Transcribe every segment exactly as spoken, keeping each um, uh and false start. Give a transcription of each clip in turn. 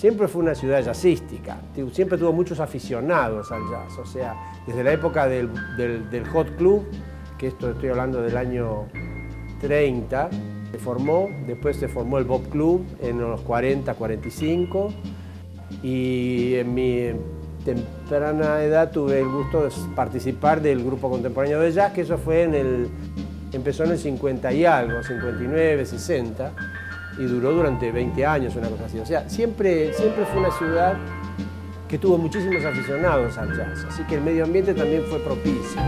siempre fue una ciudad jazzística, siempre tuvo muchos aficionados al jazz, o sea, desde la época del, del, del Hot Club, que esto estoy hablando del año treinta, se formó, después se formó el Bob Club en los cuarenta, cuarenta y cinco, y en mi temprana edad tuve el gusto de participar del grupo contemporáneo de jazz, que eso fue en el, empezó en el cincuenta y algo, cincuenta y nueve, sesenta, y duró durante veinte años, una cosa así. O sea, siempre, siempre fue una ciudad que tuvo muchísimos aficionados al jazz, así que el medio ambiente también fue propicio.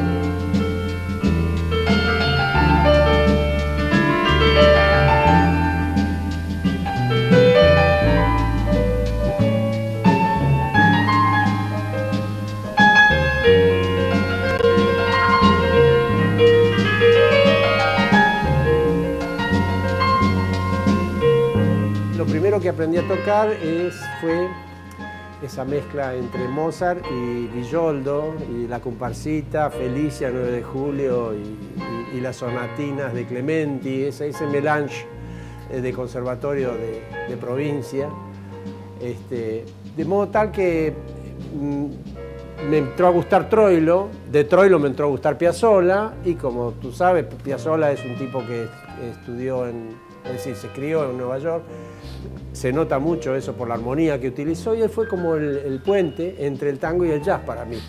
Lo primero que aprendí a tocar es, fue esa mezcla entre Mozart y Villoldo, y la comparsita, Felicia, nueve de julio, y, y, y las sonatinas de Clementi, ese, ese melange de conservatorio de, de provincia, este, de modo tal que mm, me entró a gustar Troilo, de Troilo me entró a gustar Piazzolla, y como tú sabes, Piazzolla es un tipo que estudió en... Es decir, se crió en Nueva York, se nota mucho eso por la armonía que utilizó, y él fue como el, el puente entre el tango y el jazz para mí.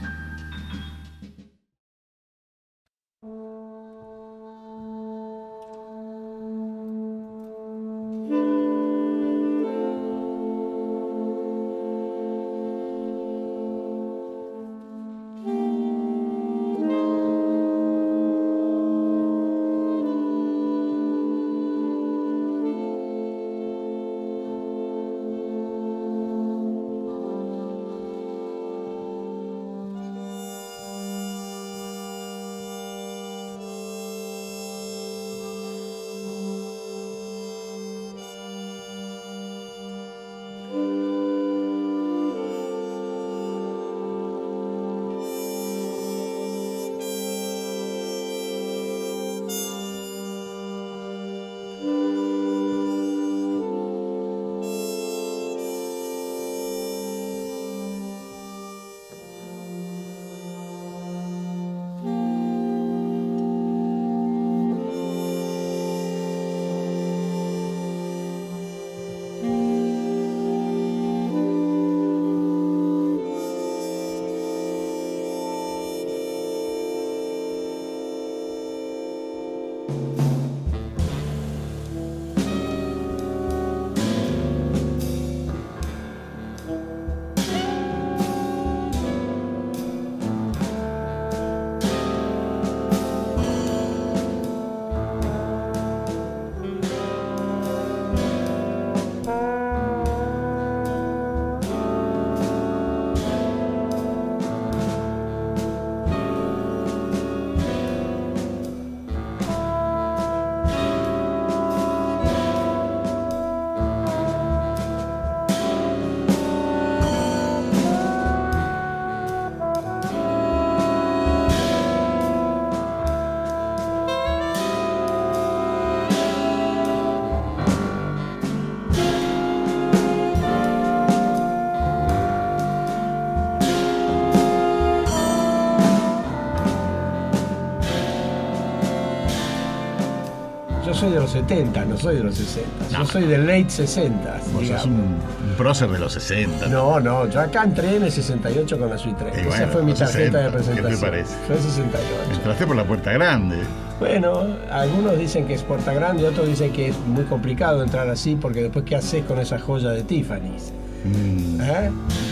Yo soy de los setenta, no soy de los sesenta. No. Yo soy del late sesenta. Vos sos un, un prócer de los sesenta. No, no, yo acá entré en el sesenta y ocho con la Suite tres. Esa bueno, fue mi tarjeta sesenta, de presentación. ¿Qué te parece? Fue el sesenta y ocho. Entraste por la puerta grande. Bueno, algunos dicen que es puerta grande, otros dicen que es muy complicado entrar así, porque después ¿qué haces con esa joya de Tiffany's? Mm. ¿Eh?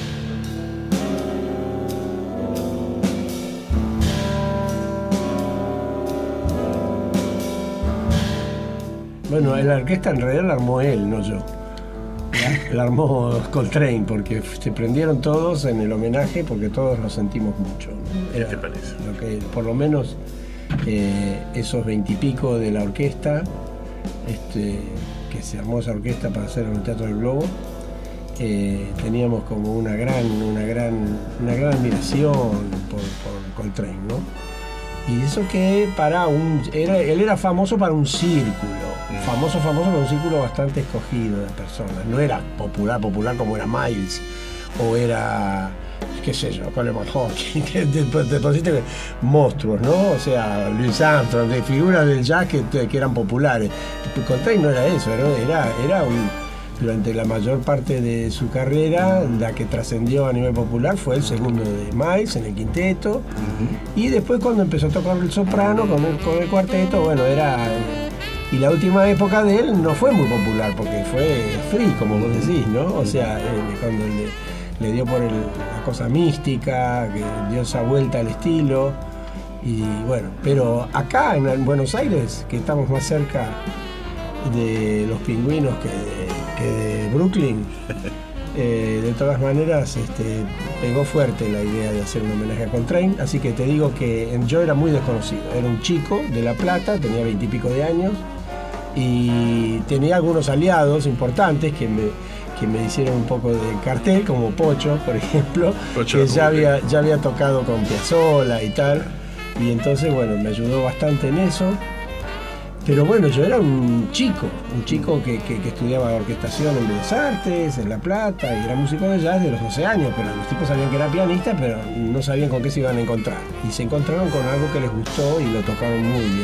Bueno, la orquesta en realidad la armó él, no yo. La armó Coltrane, porque se prendieron todos en el homenaje, porque todos lo sentimos mucho, ¿no? Era ¿Qué te parece? Lo que, por lo menos eh, esos veintipico de la orquesta, este, que se armó esa orquesta para hacer en el Teatro del Globo, eh, teníamos como una gran, una gran, una gran admiración por, por Coltrane, ¿no? Y eso que para un... Era, él era famoso para un círculo. Famoso, famoso para un círculo bastante escogido de personas. No era popular, popular como era Miles. O era, qué sé yo, Coleman Hawking. Que te, te pusiste monstruos, ¿no? O sea, Louis Armstrong, de figuras del jazz que, que eran populares. Coltrane no era eso, ¿no? Era, era un... Durante la mayor parte de su carrera, la que trascendió a nivel popular fue el segundo de Miles en el quinteto. Uh-huh. Y después cuando empezó a tocar el soprano con el, con el cuarteto, bueno, era... Y la última época de él no fue muy popular porque fue free, como vos decís, ¿no? O sea, eh, cuando le, le dio por el, la cosa mística, que dio esa vuelta al estilo. Y bueno, pero acá en, en Buenos Aires, que estamos más cerca de los Pingüinos que de, que de Brooklyn, eh, de todas maneras este, pegó fuerte la idea de hacer un homenaje a Coltrane, así que te digo que yo era muy desconocido, era un chico de La Plata, tenía veintipico de años y tenía algunos aliados importantes que me, que me hicieron un poco de cartel, como Pocho, por ejemplo, Pocho que ya había, ya había tocado con Piazzolla y tal, y entonces bueno, me ayudó bastante en eso. Pero bueno, yo era un chico, un chico que, que, que estudiaba orquestación en Bellas Artes, en La Plata, y era músico de jazz de los doce años, pero los tipos sabían que era pianista, pero no sabían con qué se iban a encontrar. Y se encontraron con algo que les gustó y lo tocaron muy bien.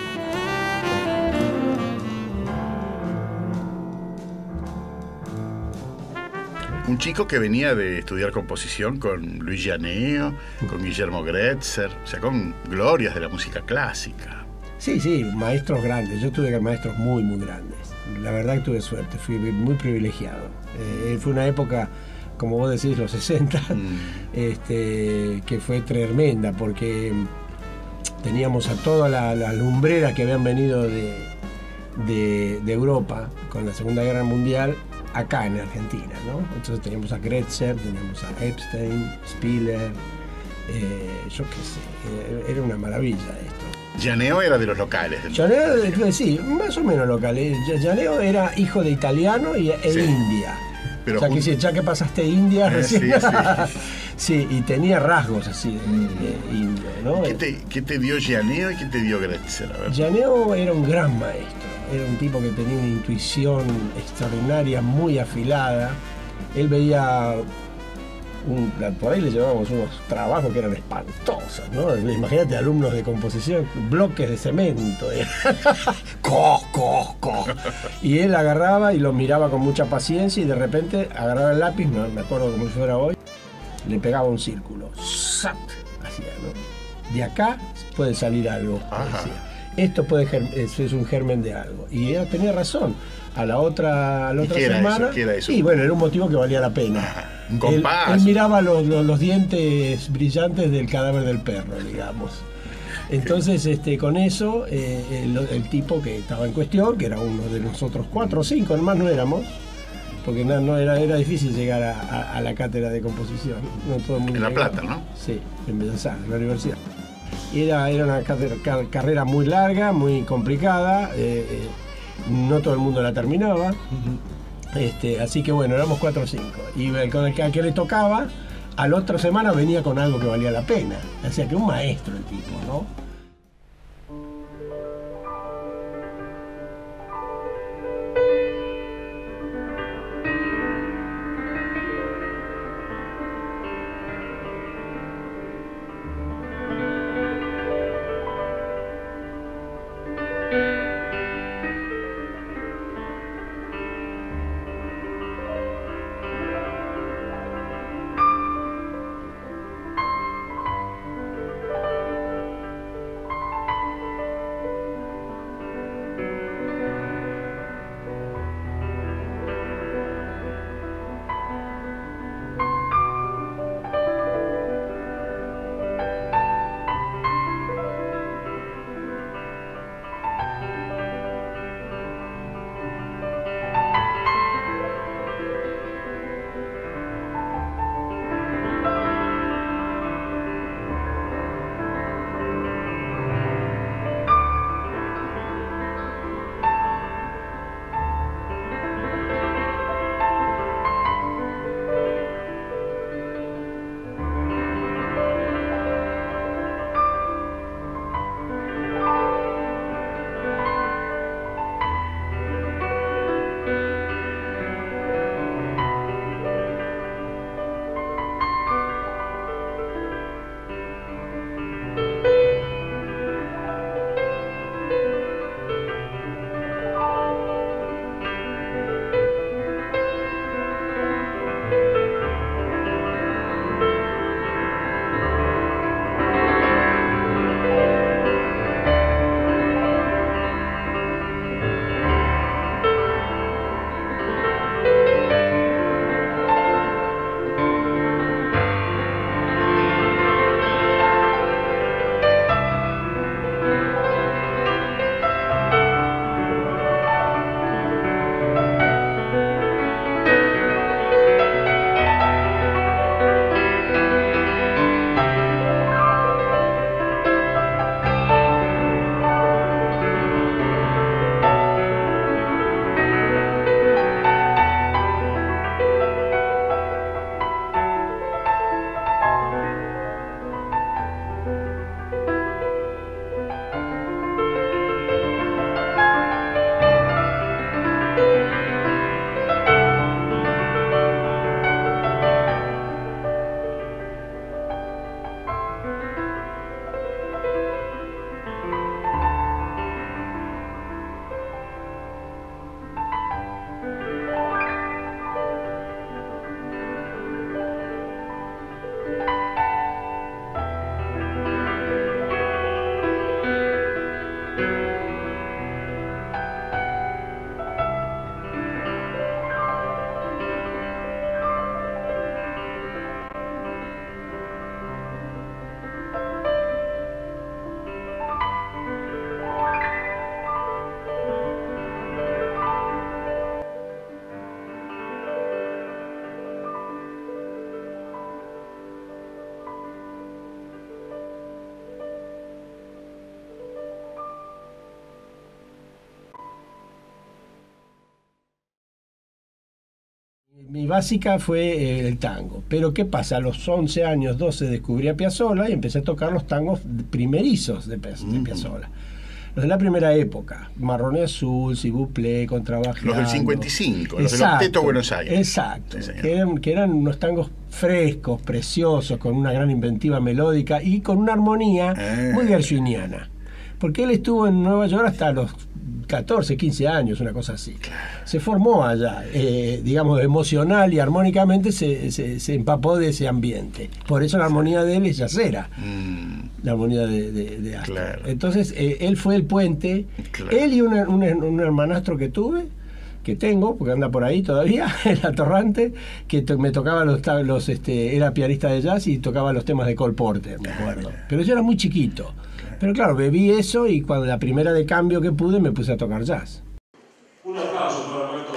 Un chico que venía de estudiar composición con Luis Llaneo, con Guillermo Gretzer, o sea, con glorias de la música clásica. Sí, sí, maestros grandes. Yo tuve maestros muy, muy grandes. La verdad que tuve suerte, fui muy privilegiado. Eh, fue una época, como vos decís, los sesenta, mm. este, que fue tremenda, porque teníamos a toda la, la lumbrera que habían venido de, de, de Europa con la Segunda Guerra Mundial, acá en Argentina, ¿no? Entonces teníamos a Gretzer, teníamos a Epstein, Spiller, eh, yo qué sé, era una maravilla esto. Llaneo era de los locales. Llaneo, sí, más o menos locales. Llaneo era hijo de italiano y e sí. India. Pero o sea, un... que, ya que pasaste India eh, recién. Sí, sí. Sí, y tenía rasgos así de, mm. de indio, ¿no? ¿Qué te, ¿Qué te dio Llaneo y qué te dio Gretzer? Llaneo era un gran maestro. Era un tipo que tenía una intuición extraordinaria, muy afilada. Él veía... Un, por ahí le llevábamos unos trabajos que eran espantosos, ¿no? Imagínate alumnos de composición, bloques de cemento, ¿eh? ¡Co, co, co! Y él agarraba y lo miraba con mucha paciencia y de repente agarraba el lápiz, no me acuerdo como si fuera hoy, le pegaba un círculo, ¡zap! Hacía, ¿no? De acá puede salir algo, decía. Esto puede es, es un germen de algo. Y él tenía razón. A la otra, a la otra semana. Eso? Y bueno, era un motivo que valía la pena. Ajá. Un compás. Él, él miraba los, los, los dientes brillantes del cadáver del perro, digamos. Entonces, este, con eso, eh, el, el tipo que estaba en cuestión, que era uno de nosotros cuatro o cinco, más no éramos, porque no, no era, era difícil llegar a, a, a la cátedra de composición. No todo el mundo en La llegaba. Plata, ¿no? Sí, en Bellas Artes, en la universidad. Era, era una carrera, carrera muy larga, muy complicada. Eh, eh, no todo el mundo la terminaba. Uh-huh. este, así que bueno, éramos cuatro o cinco. Y con el que, al que le tocaba, a la otra semana venía con algo que valía la pena. O sea que un maestro el tipo, ¿no? básica fue eh, el tango. Pero ¿qué pasa? A los once años, doce, descubrí a Piazzolla y empecé a tocar los tangos primerizos de, Pe- de Piazzolla. Los de la primera época, Marrón y Azul, Si vous plaît, Contrabajeando. Los del cincuenta y cinco, los Exacto, del Octeto Buenos Aires. Exacto, Sí, que, eran, que eran unos tangos frescos, preciosos, con una gran inventiva melódica y con una armonía eh. muy gershwiniana. Porque él estuvo en Nueva York hasta los catorce, quince años, una cosa así. Se formó allá, eh, digamos, emocional y armónicamente se, se, se empapó de ese ambiente. Por eso la armonía de él es yacera, mm. la armonía de, de, de Astor. Claro. Entonces, eh, él fue el puente, claro. él y una, una, un hermanastro que tuve, que tengo, porque anda por ahí todavía, el Atorrante, que to me tocaba los, los este, era pianista de jazz y tocaba los temas de Cole Porter, me acuerdo. Pero yo era muy chiquito. Pero claro, bebí eso y cuando la primera de cambio que pude me puse a tocar jazz. Un aplauso para Roberto.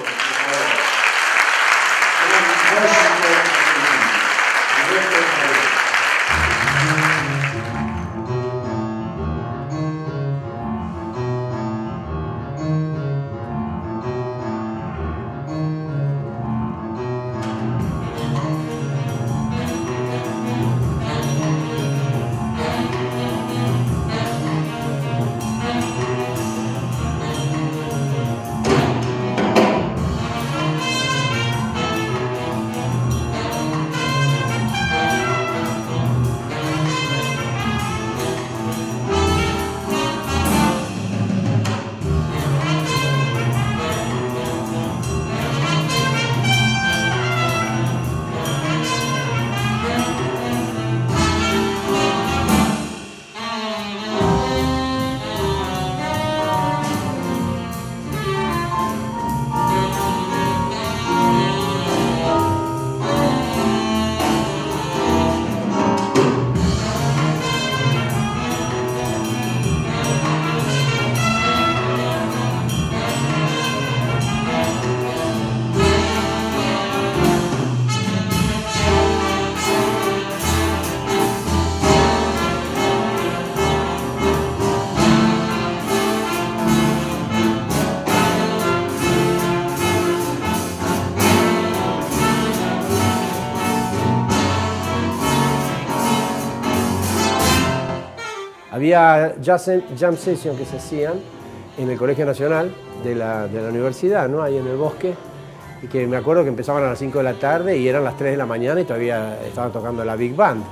Había jam sessions que se hacían en el Colegio Nacional de la, de la universidad, ¿no? Ahí en el bosque, y que me acuerdo que empezaban a las cinco de la tarde y eran las tres de la mañana y todavía estaban tocando la Big Band.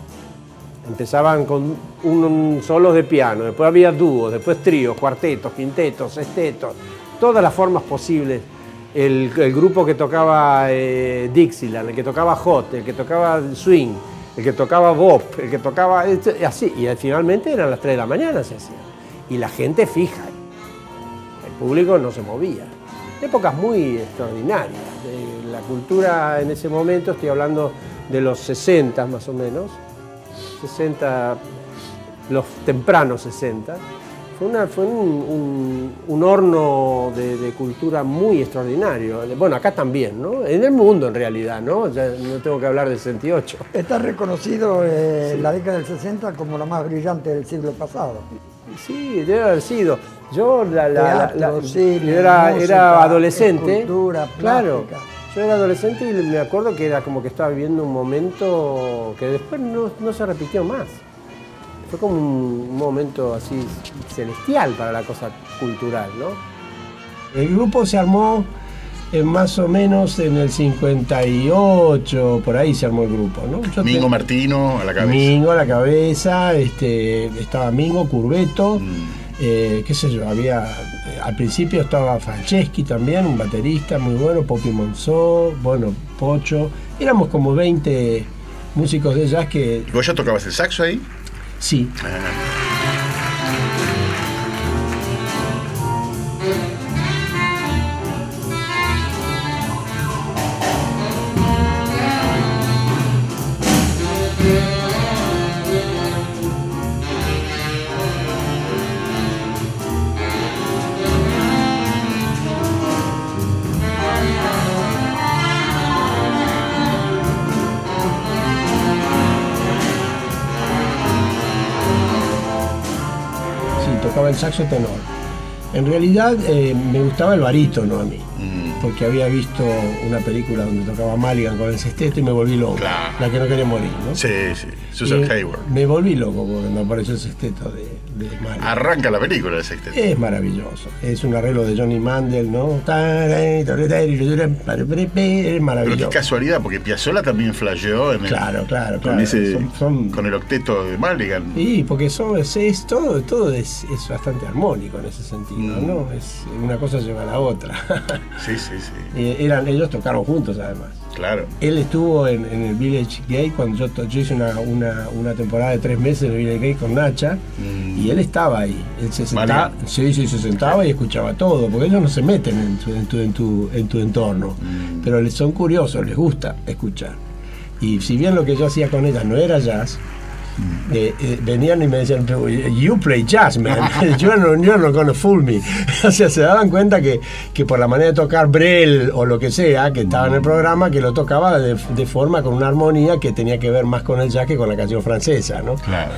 Empezaban con un, un solos de piano, después había dúos, después tríos, cuartetos, quintetos, sextetos, todas las formas posibles. El, el grupo que tocaba eh, Dixieland, el que tocaba hot, el que tocaba swing, el que tocaba bop, el que tocaba así, y finalmente eran las tres de la mañana se hacía. Y la gente fija, el público no se movía. Épocas muy extraordinarias de la cultura en ese momento, estoy hablando de los sesenta más o menos, sesenta, los tempranos sesenta. Fue, una, fue un, un, un horno de, de cultura muy extraordinario. Bueno, acá también, ¿no? En el mundo, en realidad, ¿no? Ya no tengo que hablar del sesenta y ocho. Está reconocido eh, sí. la década del sesenta como la más brillante del siglo pasado. Sí, debe haber sido. Yo la, la, Teatro, la, la, cine, era, música, era adolescente. Escultura, claro. plástica. Yo era adolescente y me acuerdo que era como que estaba viviendo un momento que después no, no se repitió más. Fue como un momento así celestial para la cosa cultural, ¿no? El grupo se armó eh, más o menos en el cincuenta y ocho, por ahí se armó el grupo, ¿no? Yo Mingo te... Martino a la cabeza. Mingo a la cabeza, este, estaba Mingo, Curveto, mm. eh, qué sé yo, había, eh, al principio estaba Franceschi también, un baterista muy bueno, Popi Monzó, bueno, Pocho, éramos como veinte músicos de jazz que... ¿Vos ya tocabas el saxo ahí? Sí. Ah. Tocaba el saxo tenor. En realidad eh, me gustaba el barítono a mí, Mm. porque había visto una película donde tocaba Mulligan con el sexteto y me volví loco. Claro. La que no quería morir, ¿no? Sí, sí. Susan Y Hayward. me volví loco cuando apareció el sexteto de, de Mulligan. Arranca la película el sexteto. Es maravilloso. Es un arreglo de Johnny Mandel, ¿no? Es Pero maravilloso. qué casualidad, porque Piazzolla también flasheó en el, Claro, claro, con, claro. ese, Son- son- con el octeto de Mulligan. Sí, porque son, es, es todo, todo es, es bastante armónico en ese sentido, Mm. ¿no? Es, una cosa lleva a la otra. Sí, sí, sí. Y eran, ellos tocaron juntos además. Claro. Él estuvo en, en el Village Gate cuando yo, to- yo hice una, una, una temporada de tres meses en el Village Gate con Nacha Mm. y él estaba ahí. Él se sentaba, Vale. sí, sí, se sentaba y escuchaba todo, porque ellos no se meten en tu, en tu, en tu, en tu entorno, Mm. pero les son curiosos, les gusta escuchar. Y si bien lo que yo hacía con ellas no era jazz, eh, eh, venían y me decían, "Pero, you play jazz, man, you're not, you're not gonna fool me". O sea, se daban cuenta que, que por la manera de tocar Brel o lo que sea, que estaba en el programa, que lo tocaba de, de forma con una armonía que tenía que ver más con el jazz que con la canción francesa, ¿no? Claro.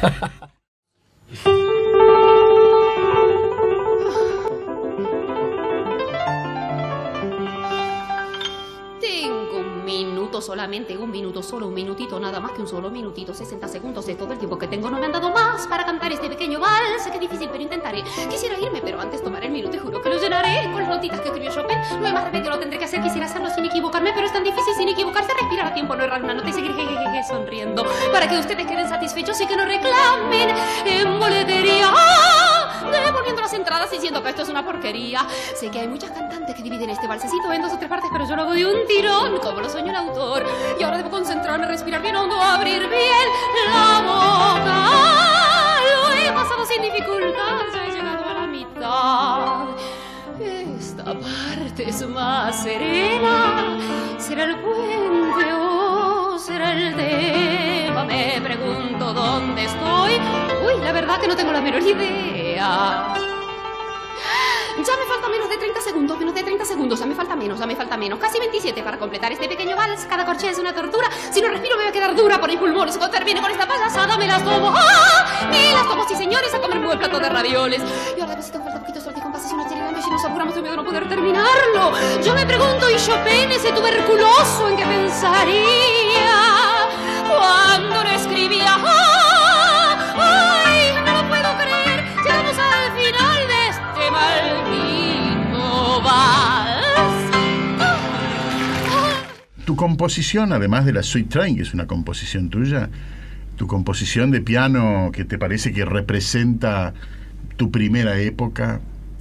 Tengo un minuto solamente, un minuto solo, un minutito, nada más que un solo minutito, sesenta segundos es todo el tiempo que tengo, no me han dado más para cantar este pequeño vals, qué difícil pero intentaré, quisiera irme pero antes tomaré el minuto y juro que lo llenaré con las notitas que escribió Chopin, no hay más remedio, lo tendré que hacer, quisiera hacerlo sin equivocarme, pero es tan difícil sin equivocarse, respirar a tiempo, no errar una nota y seguir jejeje sonriendo, para que ustedes queden satisfechos y que no reclamen en boletería. Devolviendo las entradas diciendo que esto es una porquería. Sé que hay muchas cantantes que dividen este balsecito en dos o tres partes, pero yo lo hago de un tirón, como lo soñó el autor. Y ahora debo concentrarme, respirar bien hondo, abrir bien la boca. Lo he pasado sin dificultad, ya he llegado a la mitad. Esta parte es más serena. ¿Será el puente o será el tema? Me pregunto dónde estoy. Uy, la verdad que no tengo la menor idea. Ya me falta menos de treinta segundos, menos de treinta segundos, ya me falta menos, ya me falta menos, casi veintisiete para completar este pequeño vals. Cada corchea es una tortura, si no respiro me va a quedar dura por mis pulmones. Cuando termine con esta payasada me las tomo, ¡ah! Me las tomo, sí señores, a comer un buen plato de ravioles. Y ahora necesito falta poquito suerte y compasión, a y si nos apuramos tengo miedo de no poder terminarlo. Yo me pregunto, ¿y Chopin, ese tuberculoso, en qué pensaría cuando no escribía? ¡Ah! ¡Ay, no lo puedo creer! Llegamos al final de este maldito vals. ¡Ah! ¡Ah! Tu composición, además de la Sweet Train, que es una composición tuya, tu composición de piano que te parece que representa tu primera época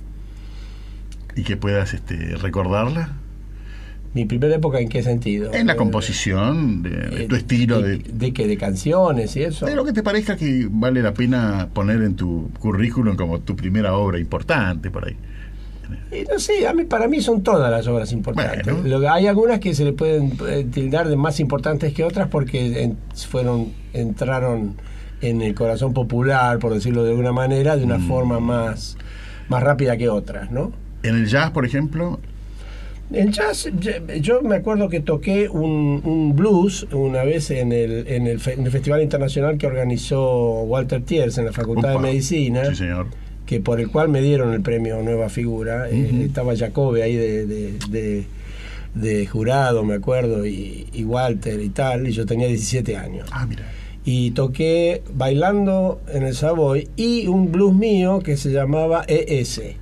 y que puedas este, recordarla. ¿Mi primera época en qué sentido? En la Eh, composición, de, de eh, tu estilo, de, de, de qué, de canciones y eso. de lo que te parezca que vale la pena poner en tu currículum como tu primera obra importante por ahí. Y no sé, a mí, para mí son todas las obras importantes. Bueno. Lo que- hay algunas que se le pueden eh, tildar de más importantes que otras porque en- fueron entraron en el corazón popular, por decirlo de alguna manera, de una Mm. forma más, más rápida que otras, ¿no? En el jazz, por ejemplo, El jazz, yo- yo me acuerdo que toqué un, un blues una vez en el, en, el fe- en el Festival Internacional que organizó Walter Thiers en la Facultad Upa. de Medicina, sí señor, que por el cual me dieron el premio Nueva Figura. Eh, Ujú. estaba Jacobe ahí de, de, de- de jurado, me acuerdo, y, y Walter y tal, y yo tenía diecisiete años. ah mira, Y toqué Bailando en el Savoy y un blues mío que se llamaba E S.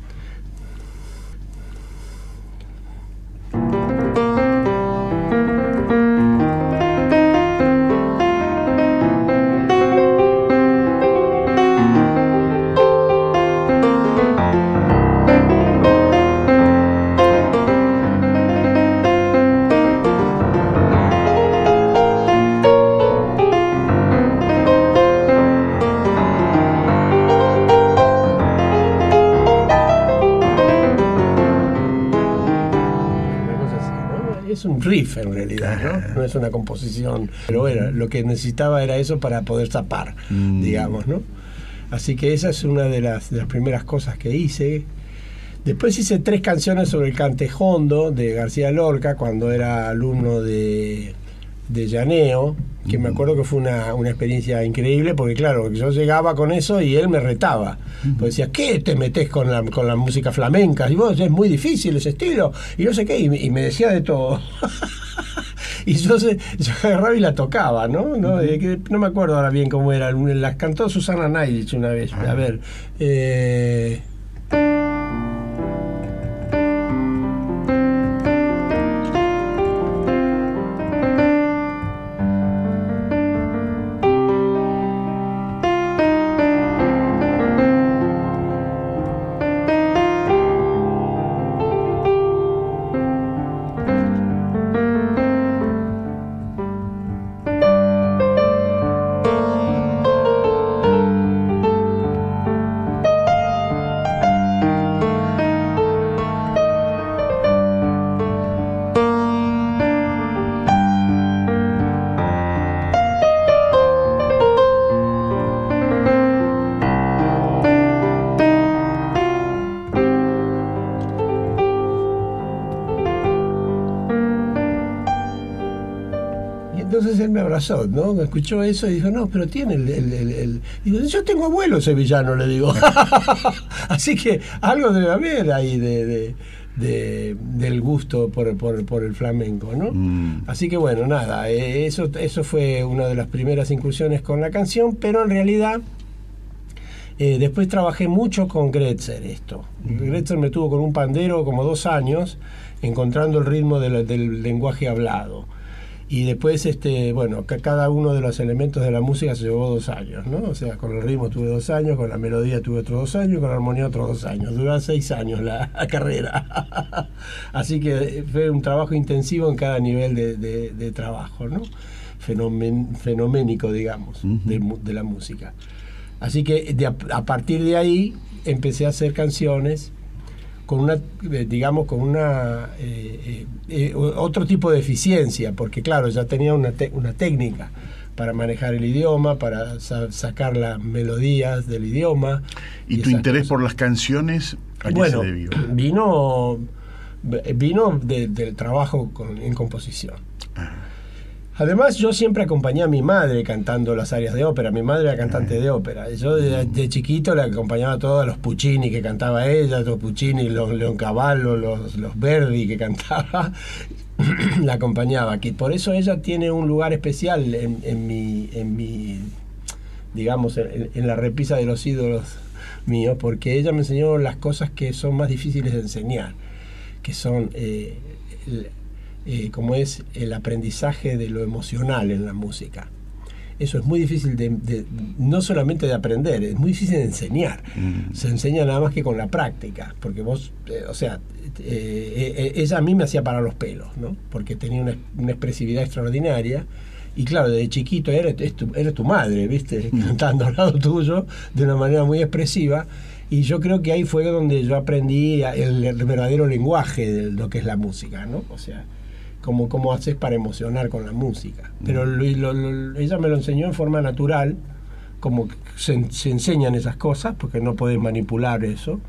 Una cosa así, ¿no? Es un riff en realidad, ¿no? No es una composición, pero era, lo que necesitaba era eso para poder zapar, Mm. digamos, ¿no? Así que esa es una de las, de las primeras cosas que hice. Después hice tres canciones sobre el cantejondo de García Lorca cuando era alumno de, de llaneo, que me acuerdo que fue una, una experiencia increíble, porque claro, yo llegaba con eso y él me retaba. Pues decía, ¿qué te metés con la, con la música flamenca? Y vos, es muy difícil ese estilo, y no sé qué, y, y me decía de todo. Y yo, yo agarraba y la tocaba, ¿no? No, uh-huh. eh, no me acuerdo ahora bien cómo era, las cantó Susana Naidich una vez. Uh-huh. A ver, eh... Entonces él me abrazó, ¿no? Me escuchó eso y dijo, no, pero tiene el... el, el, el... Digo, yo tengo abuelo sevillano, le digo. Así que algo debe haber ahí de, de, de, del gusto por, por, por el flamenco, ¿no? Mm. Así que bueno, nada, eh, eso, eso fue una de las primeras incursiones con la canción, pero en realidad... Eh, después trabajé mucho con Gretzer esto. Mm. Gretzer me tuvo con un pandero como dos años, encontrando el ritmo de la, del lenguaje hablado. Y después, este, bueno, cada uno de los elementos de la música se llevó dos años, ¿no? O sea, con el ritmo tuve dos años, con la melodía tuve otros dos años, con la armonía otros dos años. Duró seis años la, la carrera. Así que fue un trabajo intensivo en cada nivel de, de, de trabajo, ¿no? Fenomen, fenoménico, digamos, uh-huh. de, de la música. Así que de, a partir de ahí empecé a hacer canciones con una, digamos, con una eh, eh, otro tipo de eficiencia, porque claro, ya tenía una, te una técnica para manejar el idioma, para sa sacar las melodías del idioma. ¿Y, y tu interés cosas. por las canciones a qué bueno, se debió? Vino, vino de, del trabajo con, en composición. Ah. Además, yo siempre acompañé a mi madre cantando las arias de ópera. Mi madre era cantante de ópera. Yo de, de chiquito le acompañaba a todos los Puccini que cantaba ella, los Puccini, los Leoncavallo, los, los Verdi que cantaba. La acompañaba. Que por eso ella tiene un lugar especial en, en, mi, en mi, digamos, en, en la repisa de los ídolos míos, porque ella me enseñó las cosas que son más difíciles de enseñar, que son... Eh, el, Eh, como es el aprendizaje de lo emocional en la música. Eso es muy difícil de, de no solamente de aprender, es muy difícil de enseñar. Mm. Se enseña nada más que con la práctica, porque vos, eh, o sea, eh, eh, ella a mí me hacía parar los pelos, ¿no? Porque tenía una, una expresividad extraordinaria. Y claro, desde chiquito eres, eres, tu, eres tu madre, ¿viste? Mm. Cantando al lado tuyo de una manera muy expresiva. Y yo creo que ahí fue donde yo aprendí el, el verdadero lenguaje de lo que es la música, ¿no? O sea, Cómo, cómo haces para emocionar con la música. Pero lo, lo, lo, ella me lo enseñó en forma natural, como se, se enseñan esas cosas, porque no podés manipular eso,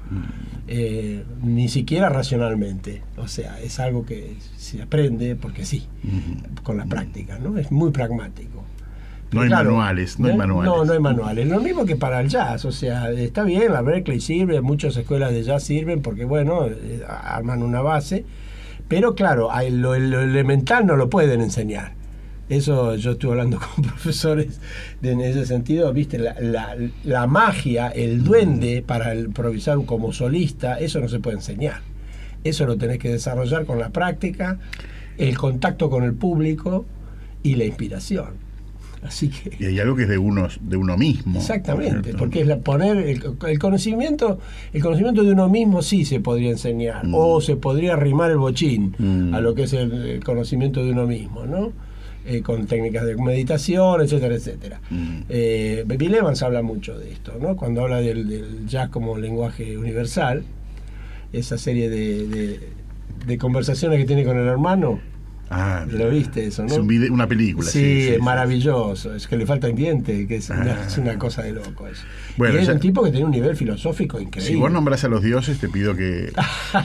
eh, ni siquiera racionalmente. O sea, es algo que se aprende porque sí, con la práctica, ¿no? Es muy pragmático. No hay claro, manuales, no hay manuales. No, no hay manuales. Lo mismo que para el jazz, o sea, está bien, la Berkeley sirve, muchas escuelas de jazz sirven, porque bueno, eh, arman una base. Pero claro, lo, lo elemental no lo pueden enseñar. Eso yo estuve hablando con profesores de, en ese sentido, viste, la, la, la magia, el duende para improvisar como solista, eso no se puede enseñar. Eso lo tenés que desarrollar con la práctica, el contacto con el público y la inspiración. Así que, y hay algo que es de uno, de uno mismo. Exactamente, porque es la, poner el, el conocimiento, el conocimiento de uno mismo sí se podría enseñar, mm. o se podría arrimar el bochín mm. a lo que es el, el conocimiento de uno mismo, ¿no? Eh, con técnicas de meditación, etcétera, etcétera. Mm. Eh, Bill Evans habla mucho de esto, ¿no? Cuando habla del, del jazz como lenguaje universal, esa serie de, de, de conversaciones que tiene con el hermano. Ah, lo viste eso, ¿no? Es un video, una película. Sí, sí, sí es sí, maravilloso. Sí. Es que le falta un diente, que es, ah. una, es una cosa de loco eso. Bueno, y es ya, un tipo que tiene un nivel filosófico increíble. Si vos nombrás a los dioses, te pido que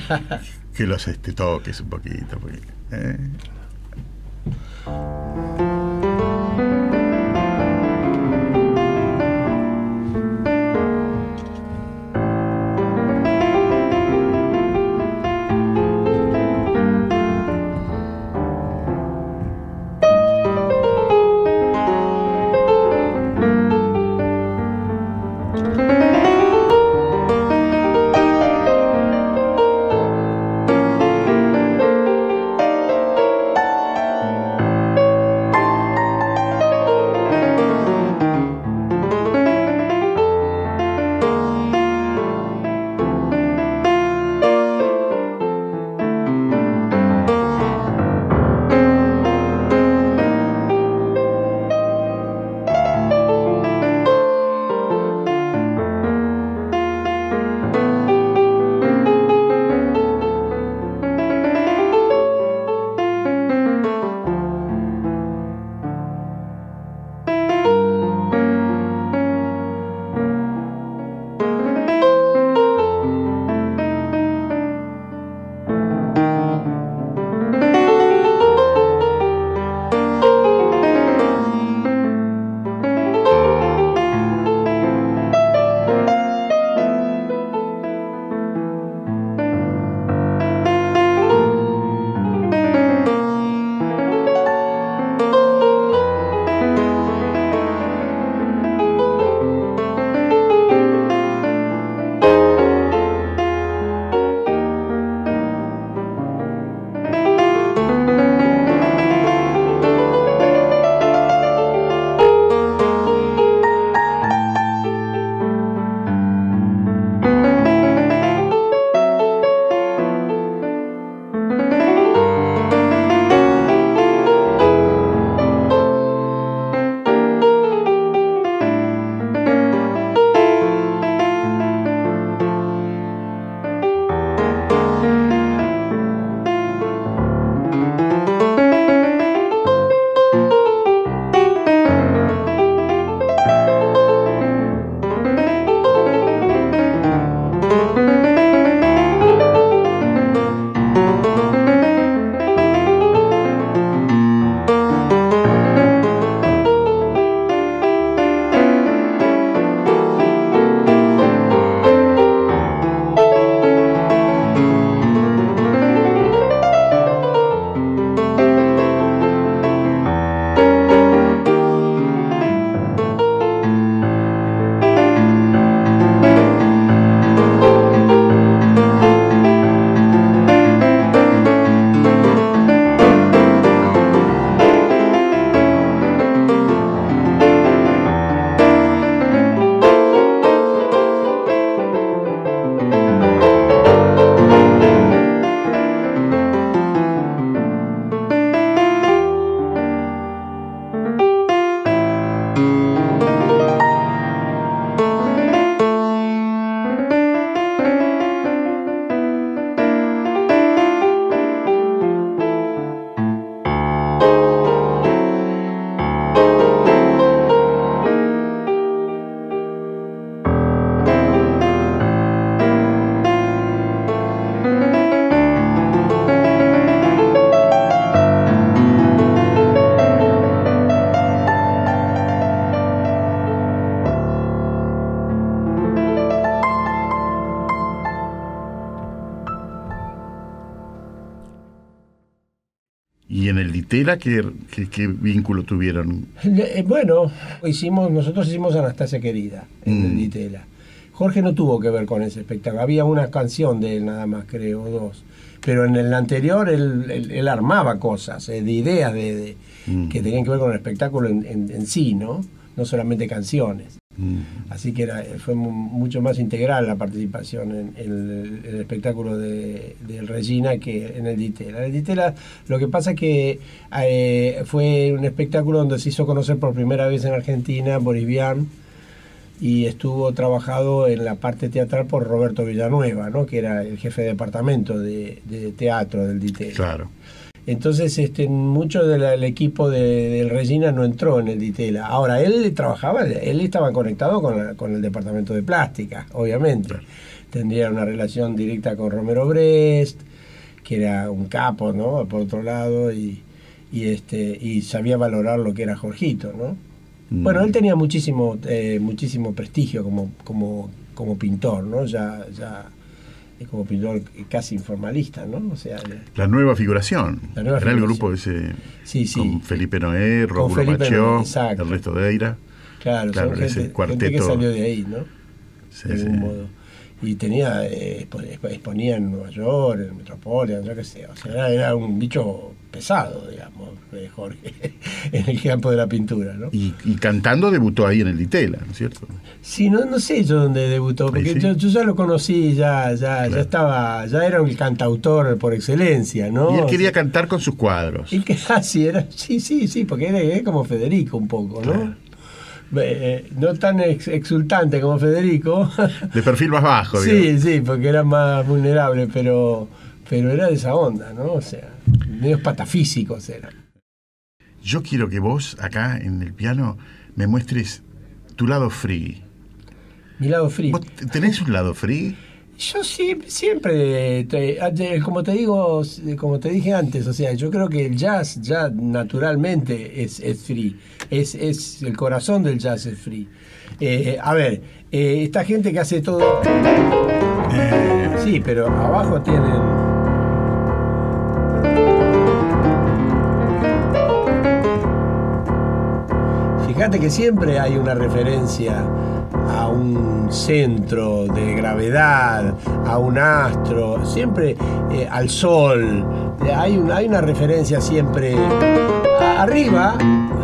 que los este, toques un poquito. Porque, eh. ¿Y en el Ditela qué, qué, qué vínculo tuvieron? Eh, Bueno, hicimos, nosotros hicimos Anastasia Querida en Mm. el Ditela. Jorge no tuvo que ver con ese espectáculo. Había una canción de él nada más, creo, dos. Pero en el anterior él, él, él armaba cosas, eh, de ideas de, de- Mm. que tenían que ver con el espectáculo en, en- en sí, ¿no? No solamente canciones. Mm. Así que era, fue mu- mucho más integral la participación en, en el, el espectáculo de, de Regina que en el Ditela. En el Ditela lo que pasa es que eh, fue un espectáculo donde se hizo conocer por primera vez en Argentina Boris Vian, y estuvo trabajado en la parte teatral por Roberto Villanueva, ¿no? Que era el jefe de departamento de, de teatro del Ditela. Claro. Entonces, este, mucho del equipo de, del Regina no entró en el Ditela. Ahora, él trabajaba, él estaba conectado con, la- con el departamento de plástica, obviamente. Claro. Tendría una relación directa con Romero Brest, que era un capo, ¿no? Por otro lado, y, y este y sabía valorar lo que era Jorgito, ¿no? Mm. Bueno, él tenía muchísimo eh, muchísimo prestigio como como como pintor, ¿no? Ya ya es como pintor casi informalista, ¿no? O sea, La nueva figuración. La nueva Era el figuración. grupo ese sí, sí. con Felipe Noé, Rómulo Felipe Machió, Noé, exacto. Ernesto Deira. Claro, Claro, son ese gente, cuarteto. gente que salió de ahí, ¿no? Sí, de algún sí. modo. Y tenía, eh, expo- expo- exponía en Nueva York, en Metropolitan, yo qué sé. O sea, era, era un bicho pesado, digamos, eh, Jorge, en el campo de la pintura, ¿no? Y, y cantando debutó ahí en el Ditela, ¿no es cierto? Sí, no, no sé yo dónde debutó, porque Ahí sí. yo, yo ya lo conocí, ya, ya, Claro. ya estaba, ya era un cantautor por excelencia, ¿no? Y él O quería sea, cantar con sus cuadros. él que así era, sí, sí, sí, porque era, era como Federico un poco, ¿no? Claro. Eh, no tan ex- exultante como Federico. De perfil más bajo, digamos. Sí, sí, porque era más vulnerable, pero, pero era de esa onda, ¿no? O sea, medios patafísicos eran. Yo quiero que vos, acá en el piano, me muestres tu lado free. Mi lado frío. ¿Vos tenés un lado free? Yo siempre, siempre te- te- como te digo, como te dije antes, o sea, yo creo que el jazz ya naturalmente es, es free, es, es el corazón del jazz es free. Eh, a ver, eh, esta gente que hace todo, Eh, sí, pero abajo tienen. Fíjate que siempre hay una referencia a un centro de gravedad, a un astro, siempre eh, al sol. Eh, hay, una, hay una referencia siempre a- arriba.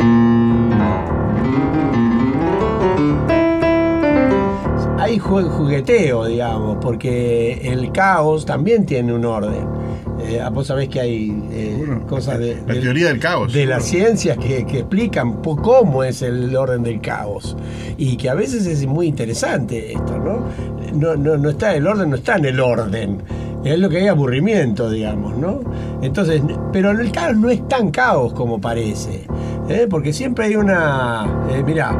Hay ju- jugueteo, digamos, porque el caos también tiene un orden. Eh, vos sabés que hay eh, Bueno, cosas de, la de- teoría del caos. de las ciencias que, que explican po- cómo es el orden del caos, y que a veces es muy interesante esto, ¿no? No, no, no está, el orden no está en el orden, es lo que hay aburrimiento, digamos, ¿no? Entonces, pero el caos no es tan caos como parece, ¿eh? Porque siempre hay una, eh, mirá,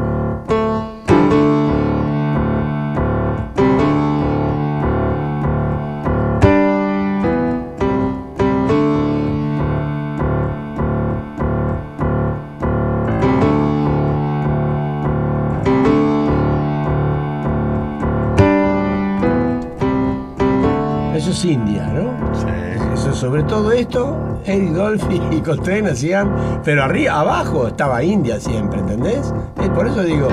eso es India, ¿no? Sí. Eso, sobre todo esto, Eddie Dolphy y Coltrane hacían, pero arriba, abajo estaba India siempre, ¿entendés? Eh, por eso digo.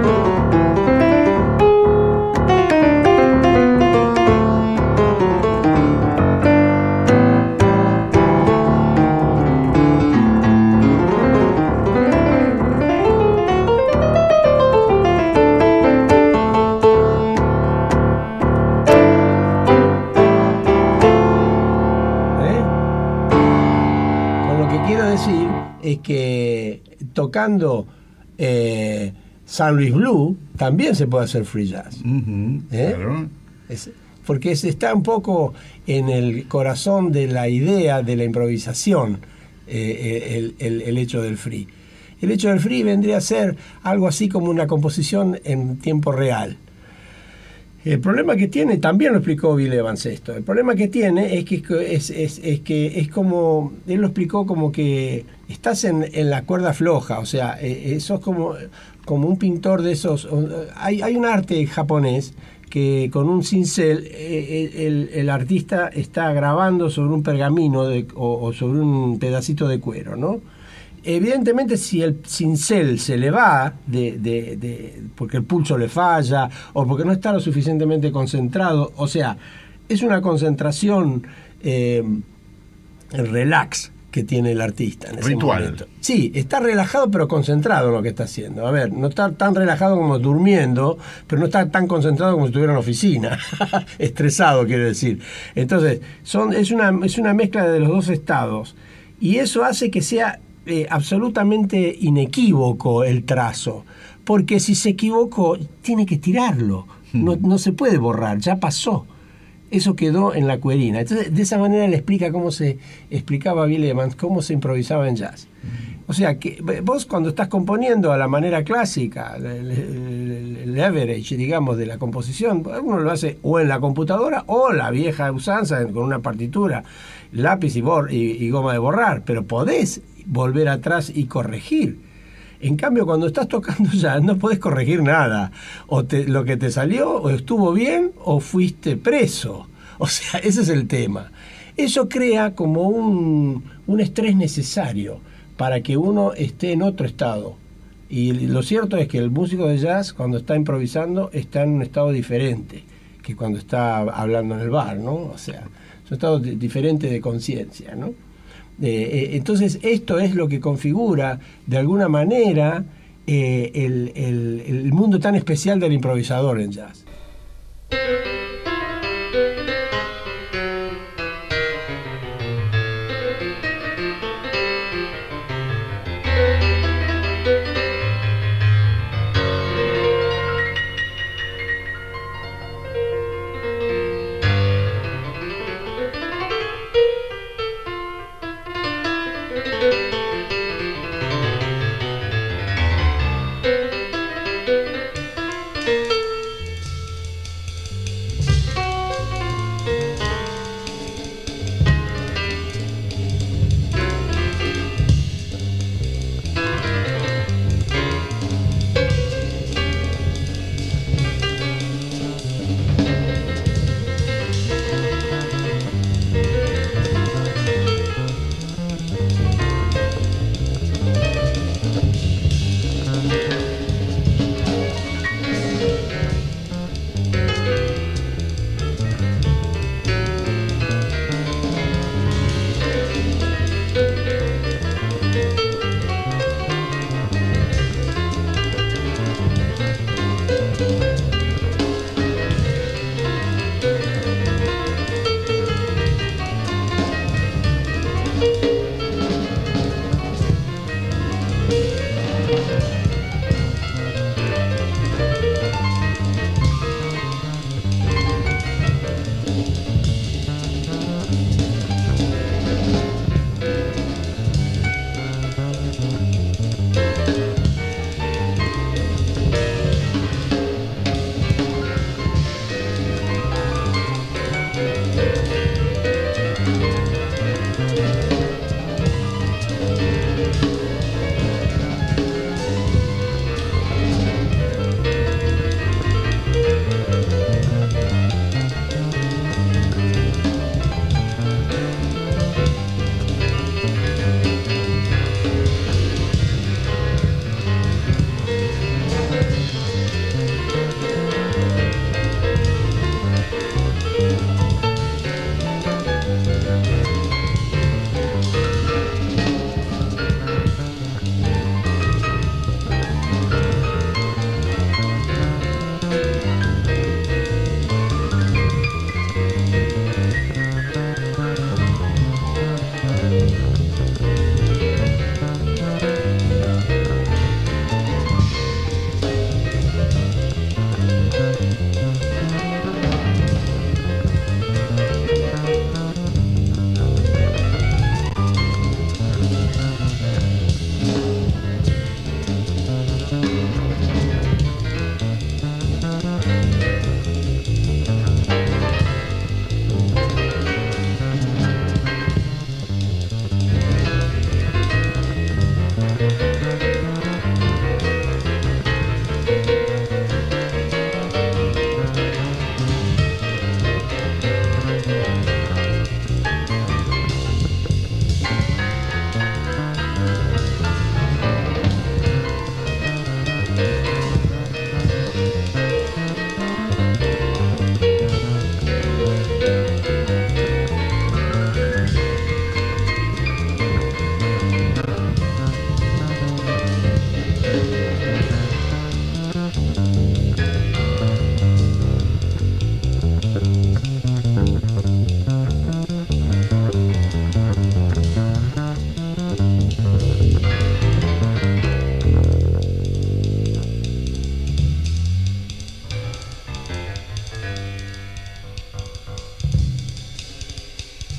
¿eh? Con lo que quiero decir es que tocando eh, San Luis Blue también se puede hacer free jazz. Ujú, ¿Eh? claro. Es- porque se está un poco en el corazón de la idea de la improvisación, eh, el, el- el hecho del free. El hecho del free vendría a ser algo así como una composición en tiempo real. El problema que tiene, también lo explicó Bill Evans esto, el problema que tiene es que es, es, es que es como, él lo explicó como que estás en, en la cuerda floja, o sea, eh, eh, sos como, como un pintor de esos, hay, hay un arte japonés que con un cincel eh, el, el artista está grabando sobre un pergamino de, o, o sobre un pedacito de cuero, ¿no? Evidentemente, si el cincel se le va de, de, de, porque el pulso le falla o porque no está lo suficientemente concentrado, o sea, es una concentración eh, relax que tiene el artista en ese Ritual. momento. Sí, está relajado pero concentrado en lo que está haciendo. A ver, no está tan relajado como durmiendo, pero no está tan concentrado como si estuviera en la oficina. Estresado, quiero decir. Entonces, son, es, una, es una mezcla de los dos estados. Y eso hace que sea eh, absolutamente inequívoco el trazo. Porque si se equivocó, tiene que tirarlo. No, no se puede borrar, ya pasó. Eso quedó en la cuerina. Entonces, de esa manera le explica cómo se explicaba Bill Evans, cómo se improvisaba en jazz. O sea, que vos cuando estás componiendo a la manera clásica, el, el, el average, digamos, de la composición, uno lo hace o en la computadora o la vieja usanza con una partitura, lápiz y, bor y, y goma de borrar, pero podés volver atrás y corregir. En cambio, cuando estás tocando jazz, no podés corregir nada. O te, lo que te salió, o estuvo bien, o fuiste preso. O sea, ese es el tema. Eso crea como un, un estrés necesario para que uno esté en otro estado. Y lo cierto es que el músico de jazz, cuando está improvisando, está en un estado diferente que cuando está hablando en el bar, ¿no? O sea, es un estado de, diferente de conciencia, ¿no? Eh, entonces esto es lo que configura de alguna manera eh, el, el, el mundo tan especial del improvisador en jazz.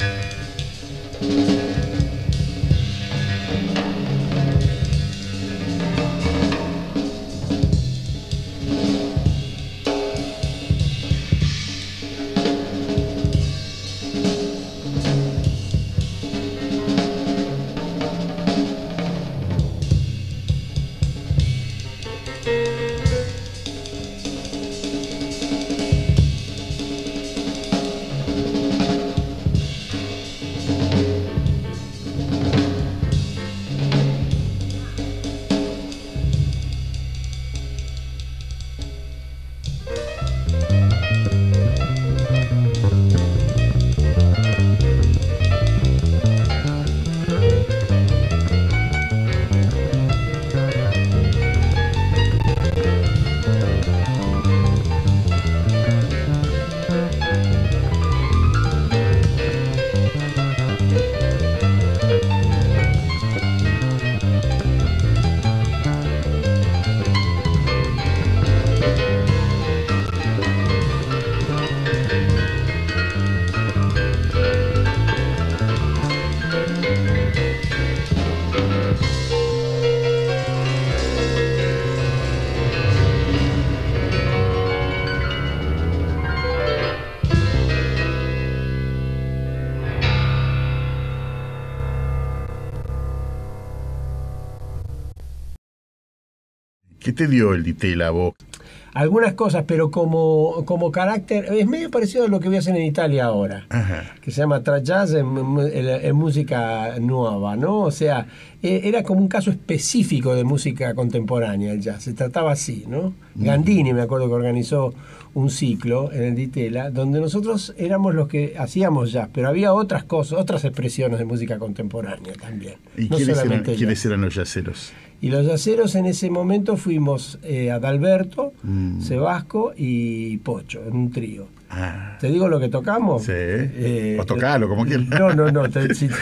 ¿Qué te dio el Di Tella a vos? Algunas cosas, pero como, como carácter, es medio parecido a lo que voy a hacer en Italia ahora, Ajá. que se llama Tra Jazz en, en, en música nueva, ¿no? O sea, era como un caso específico de música contemporánea el jazz, se trataba así, ¿no? Mm. Gandini, me acuerdo que organizó un ciclo en el Di Tella, donde nosotros éramos los que hacíamos jazz, pero había otras cosas, otras expresiones de música contemporánea también. ¿Y no quiénes, solamente eran, ¿quiénes eran los jazzeros? Y los yaceros en ese momento fuimos eh, Adalberto, mm. Sebasco y Pocho, en un trío. Ah. ¿Te digo lo que tocamos? Sí. Eh, o tocalo, como quieras. No, no, no. Te, si,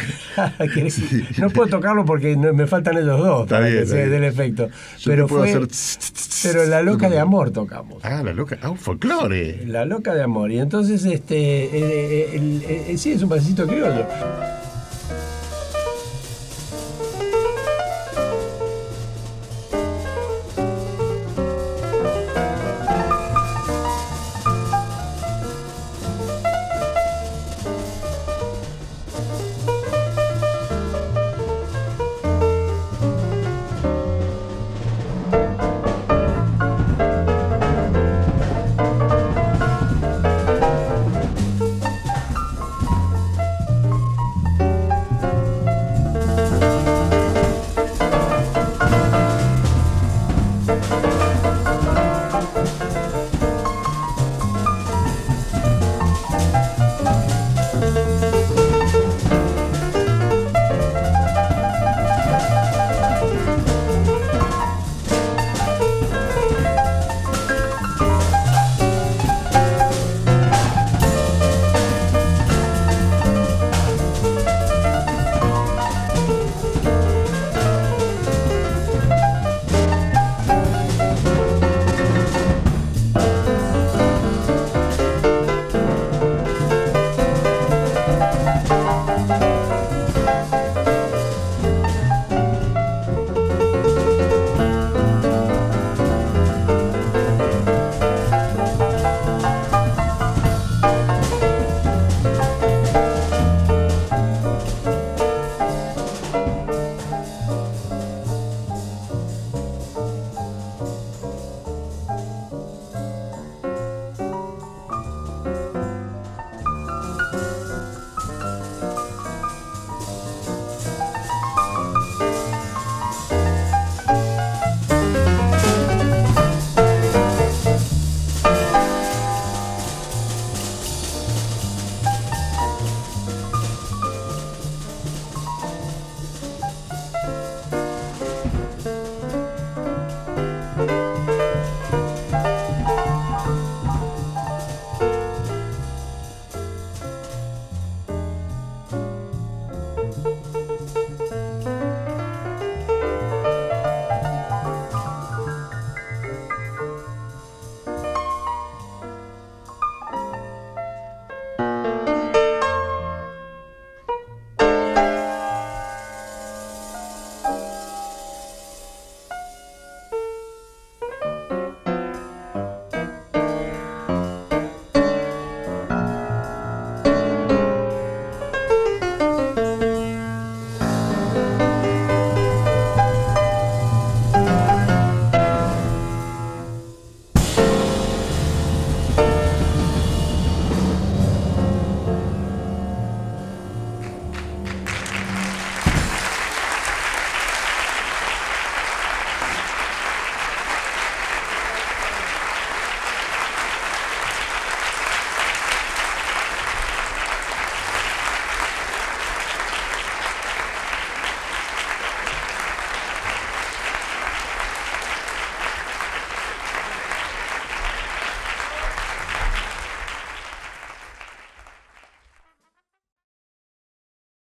sí. No puedo tocarlo porque no, me faltan ellos dos está para bien, que se dé el efecto. Yo pero fue, hacer... pero La Loca de Amor tocamos. Ah, La Loca, ah, un folclore. La Loca de Amor. Y entonces, este, eh, eh, eh, eh, sí, es un pasecito criollo.